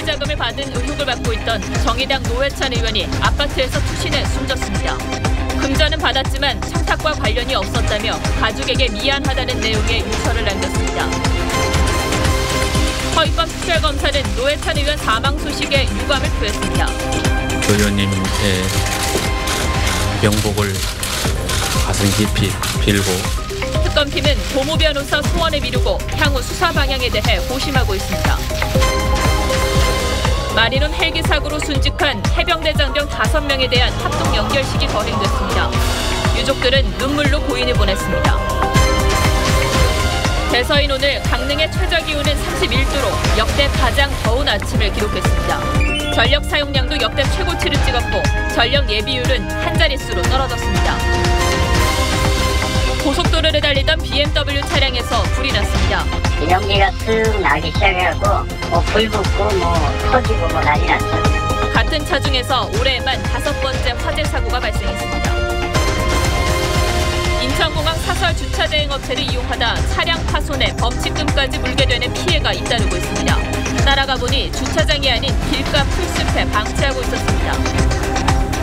정치 자금을 받은 의혹을 받고 있던 정의당 노회찬 의원이 아파트에서 투신해 숨졌습니다. 금전은 받았지만 청탁과 관련이 없었다며 가족에게 미안하다는 내용의 유서를 남겼습니다. 허위범 특별검사는 노회찬 의원 사망 소식에 유감을 표했습니다. 의원님의 명복을 가슴 깊이 빌고 특검팀은 고모 변호사 소원을 미루고 향후 수사 방향에 대해 고심하고 있습니다. 마리론 헬기 사고로 순직한 해병대 장병 5명에 대한 합동 연결식이 거행됐습니다. 유족들은 눈물로 고인을 보냈습니다. 대서인 오늘 강릉의 최저기온은 31도로 역대 가장 더운 아침을 기록했습니다. 전력 사용량도 역대 최고치를 찍었고 전력 예비율은 한 자릿수로 떨어졌습니다. 고속도로를 달리던 BMW 차량에서 불이 났습니다. 연기가 쓱 나기 시작해갖고 불 붙고 터지고 난리 났죠. 같은 차 중에서 올해에만 5번째 화재 사고가 발생했습니다. 인천공항 사설 주차대행 업체를 이용하다 차량 파손에 범칙금까지 물게 되는 피해가 잇따르고 있습니다. 따라가 보니 주차장이 아닌 길가 풀숲에 방치하고 있었습니다.